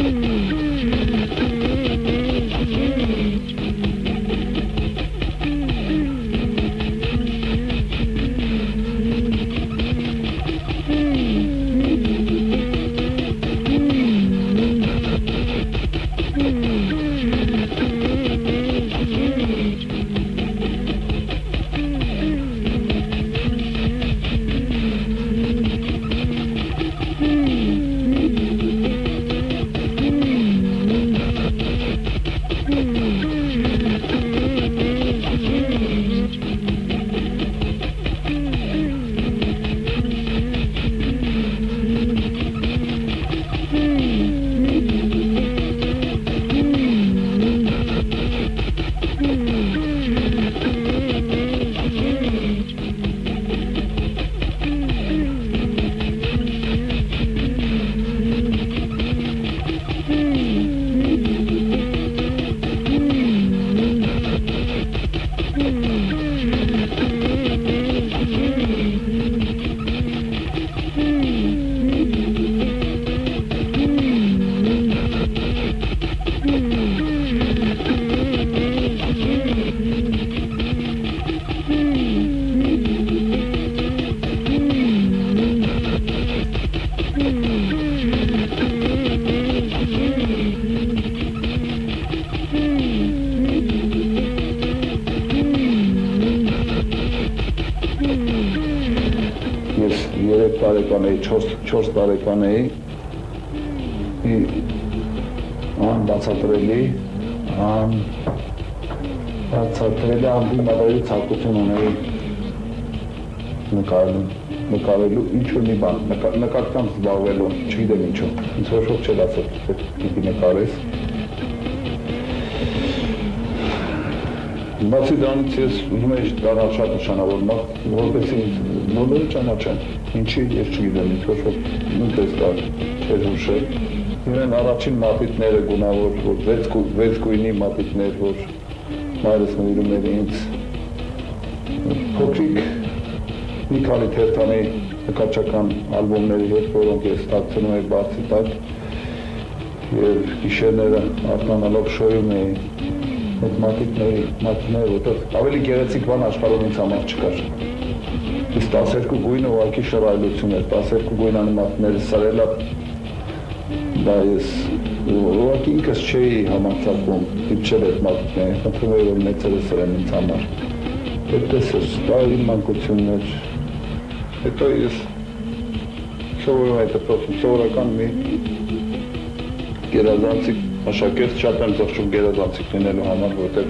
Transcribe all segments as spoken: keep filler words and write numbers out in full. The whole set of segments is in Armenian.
չորս տարեկան էի, անբացատրելի, անբացատրելի անբիմադրելի ցանկություն ունեի նկարելու ինչ-որ մի բան, նկարությամբ զբաղվելու, չգիտեմ ինչու, ինձ ոչ ոք չէր ասել, թե պիտի նկարես։ Բացի դրանից ես ուզում էի դառնալ շատ նշանավոր մարդ, որպեսզի ինձ բոլորը ճանաչեն, ինչի ես չգիտեմ, ինձ ոչ ոք նույնպես դա չէր հուշել։ Իրեն առաջին մատիտները գունավոր, որ վեց գույնի մատիտներ, որ մայրս նվիրում էր ինձ, փոքրիկ մի քանի թերթանի նկարչական ալբոմների հետ, որոնք ես ստացնում էի բարձի տակ և գիշերները արթնանալով շոյում էի այդ մատիտների, մատիտները, որտեղ ավելի գեղեցիկ բան աշխարհում ինձ համար չկար։ Իսկ տասներկու գույնը ուղղակի շռայլություն էր, տասներկու գույնանի մատիտները սրելա, դա ես ուղղակի ինքս չէի համարձակվում դիպչել այդ մատիտներին, խնդրում էի, որ մեծերը սրեն ինձ համար։ Այդպես էր, դա իմ մանկությունն էր։ Հետո ես սովորում էի դպրոցում, սովորական մի գերազանցիկ աշակերտ, շատ եմ զղջում գերազանցիկ լինելու համար, որտեղ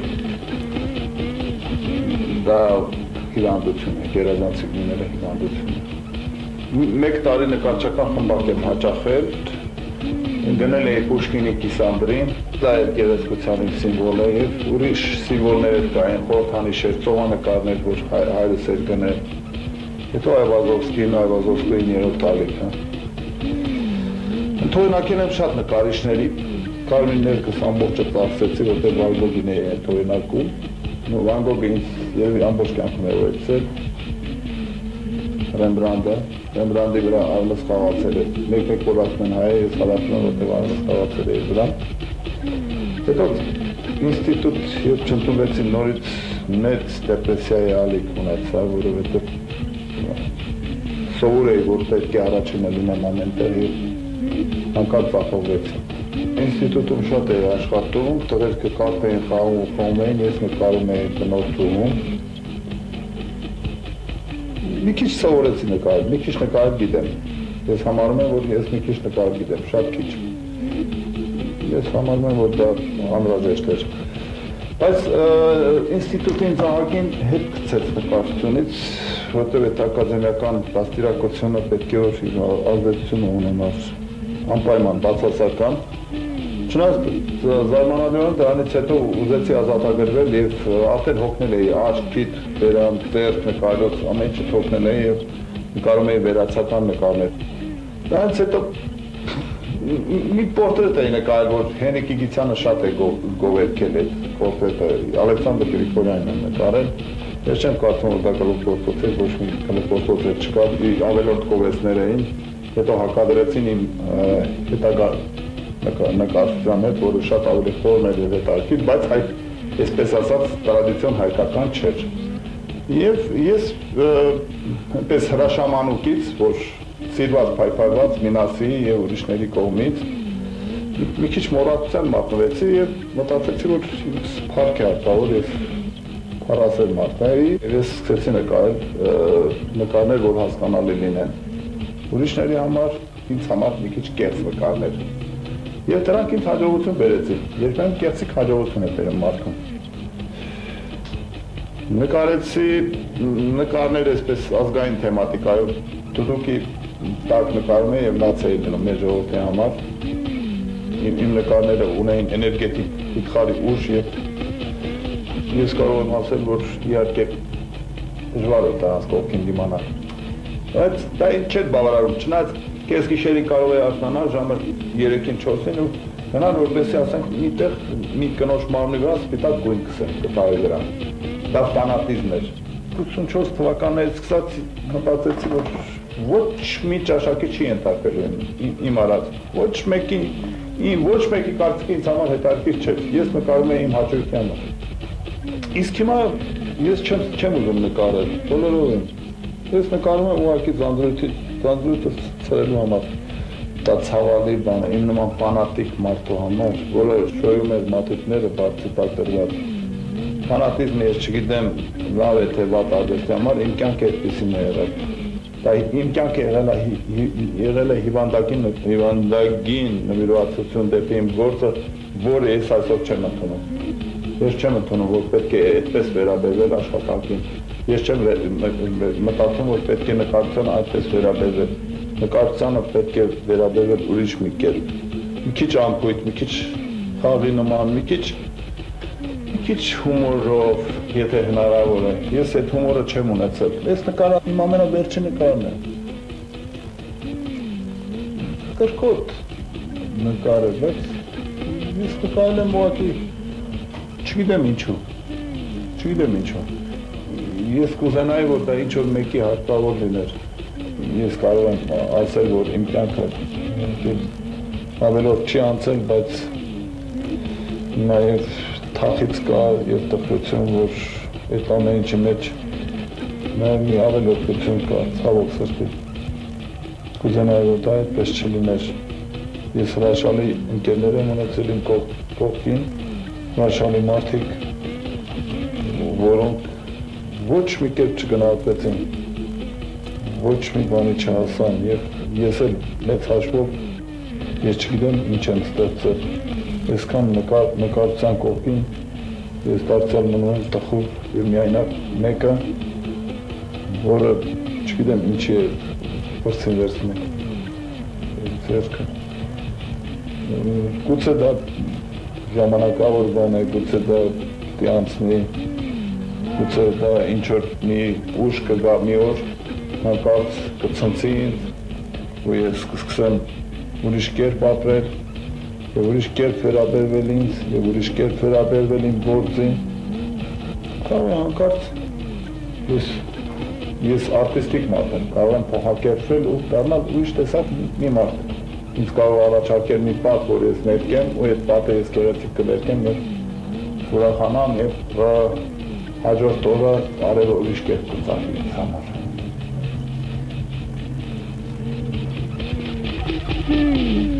դա հիվանդություն է, գերազանցիկ լինելը հիվանդություն է։ Մեկ տարի նկարչական խմբակ եմ հաճախել, գնել էի Պուշկինի Կիսանդրին, դա էր գեղեցկության իմ սիմվոլը և ուրիշ սիմվոլներ էր կային, խորհրդանիշեր, ծովանկարներ, որ հայրս էր գնել։ Հետո Այվազովսկին, Այվազովսկիին երրորդ տալիքը։ Ընդօրինակել եմ շատ նկարիչների, Կարմին ներկս ամբողջը ծախսեցի, որտեղ Վան Գոգին էի ընդօրինակում, Վան Գոգը ինձ երևի ամբողջ կյանքում է ուղեկցել, Ռեմբրանդը, Ռեմբրանդի վրա արմս խաղացել է, մեկ-մեկ որ ասում են հայ է, ես հարացնում եմ, որտեղ արմս խաղացել է վրա։ Հետո ինստիտուտ, երբ չընդունվեցին նորից մեծ դեպրեսիայի ալիք ունեցա, որովհետև սովոր էի, որ պետք է առաջինը լինեմ ամենտեղ և անկապ ծախողվեցի։ Ինստիտուտում շատ էի աշխատում, տղերքը կարպ էին խաղում ու խոհում էին, ես նկարում էի բնորդուհում։ Մի քիչ սովորեցի նկարել, մի քիչ նկարել գիտեմ։ Ես համարում եմ, որ ես մի քիչ նկարել գիտեմ, շատ քիչ։ Ես համարում եմ, որ դա անհրաժեշտ էր։ Բայց ինստիտուտին ծաղակին հետ գցեց նկարչությունից, որտեղ այդ ակադեմիական դաստիարակությունը պետք է որ ազդեցություն ունենար անպայման բացասական։ Չնայած զարմանալիորեն դրանից հետո ուզեցի ազատագրվել և արդեն հոգնել էի աչք, քիթ, բերան, տեղ, նկարոց, ամեն ինչը թողնել էի և նկարում էի վերացական նկարներ։ Դրանից հետո մի պորտրետ էի նկարել, որ Հենրիկ Իգիթյանը շատ է գովերքել այդ պորտրետը, Ալեքսանդր Գրիգորյանն եմ նկարել։ Ես չեմ կարծում, որ դա գլուխ պորտրետ, ոչ մի գլուխ պորտրետ չկար, ավելորդ գովերքներ էին, հետո հակադրեցին իմ հետագա նկարչության հետ, որը շատ ավելի խորն էր եւ հետաքրքիր, բայց այդ այսպես ասած տրադիցիոն հայկական չէր։ Եվ ես այնպես հրաշամանուկից, որ սիրված փայփայված Մինասի եւ ուրիշների կողմից մի քիչ մոռացության մատնվեցի եւ մտածեցի, որ փառք է արտավոր եւ փառասեր մարդների, եւ ես սկսեցի նկարել նկարներ, որ հասկանալի լինեն ուրիշների համար, ինձ համար մի քիչ կեղծ նկարներ։ Եվ դրանք ինձ հաջողություն բերեցին, երբեմն կեղծիկ հաջողություն է բերում մարդուն։ Նկարեցի նկարներ այսպես ազգային թեմատիկայով, դուդուկի տակ նկարում եմ եւ լաց էի դնում մեր ժողովրդի համար։ Իմ նկարները ունեին էներգետիկ վիճարի ուժ եւ ես կարող եմ ասել, որ իհարկե դժվար է դրանց կողքին դիմանալ։ Բայց դա ինձ չէր բավարարում, չնայած կես գիշերին կարող է արթնանալ ժամը երեքին չորսին ու գնալ որպեսզի ասենք միտեղ մի կնոջ մարմնի վրա սպիտակ գույն քսեն կտարի վրա։ Դա ֆանատիզմ էր։ ութսունչորս թվականներից սկսած մտածեցի, որ ոչ մի ճաշակի չի ենթարկվելու իմ արած, ոչ մեկին, ոչ մեկի կարծիքը ինձ համար հետաքրքիր չէր։ Ես նկարում էի իմ հաճույքի համար։ Իսկ հիմա ես չեմ ուզում նկարել, բոլորով եմ։ Ես նկարում եմ ուղղակի ձանձրույթի, ձանձրույթը ցրելու համար։ Դա ցավալի բան է, իմ նման ֆանատիկ մարդու համար, որը շոյում էր մատիտները բարձր տակրված։ Ֆանատիզմը ես չգիտեմ լավ է թե վատ արվեստի համար, իմ կյանքը այդպեսին է եղել։ Դա իմ կյանքը եղել է եղել է հիվանդագին հիվանդագին նվիրվածություն դեպի իմ գործը, որը ես այսօր չեմ ընդունում։ Ես չեմ ընդունում, որ պետք է այդպես վերաբերվել աշխատանքին։ Ես չեմ մտածում, որ պետք է նկարչությանը այդպես վերաբերվել։ Նկարչությանը պետք է վերաբերվել ուրիշ մի կերպ։ Մի քիչ անփույթ, մի քիչ խաղի նման, մի քիչ մի քիչ հումորով, եթե հնարավոր է։ Ես այդ հումորը չեմ ունեցել։ Այս նկարը իմ ամենավերջին նկարն է։ Կրկոտ նկար է, բայց ես նկարել եմ ուղղակի չգիտեմ ինչու, չգիտեմ ինչու, ես կուզենայի, որ դա ինչ-որ մեկի հարկավոր լիներ, ես կարող եմ ասել, որ իմ կյանքը ավելով չի անցել, բայց նաև թախից կա և տխրություն, որ այդ ամեն ինչի մեջ նաև մի ավելորդություն կա, ցավոք սրտի, կուզենայի, որ դա այդպես չլիներ, ես հրաշալի ընկերներ եմ ունեցել իմ կողքին, հրաշալի մարդիկ, որոնք ոչ մի կերպ չգնահատվեցին, ոչ մի բանի չհասան և ես էլ մեծ հաշվով ես չգիտեմ ինչ եմ ստեղծել, այսքան նկարչության կողքին ես դարձյալ մնում եմ տխուր և միայնակ մեկը, որը չգիտեմ ինչի է վրցին վերցնում ձեռքը, գուցե դա ժամանակավոր բան է, գուցե դա անցնի, գուցե դա ինչ-որ մի ուժ կգա մի օր, հանկարծ կցնցի ինձ ու ես կսկսեմ ուրիշ կերպ ապրել և ուրիշ կերպ վերաբերվել ինձ և ուրիշ կերպ վերաբերվել իմ գործին, կարող է հանկարծ ես ես արտիստիկ մարդ եմ, կարող եմ փոխակերպվել ու դառնալ ուրիշ տեսակ մի մարդ։ Ինձ կարող առաջարկել մի պատ, որ ես ներկեմ ու այդ պատը ես գեղեցիկ կներկեմ և ուրախանամ և հաջորդ օրը արևը ուրիշ կերպ կծագի ինձ համար։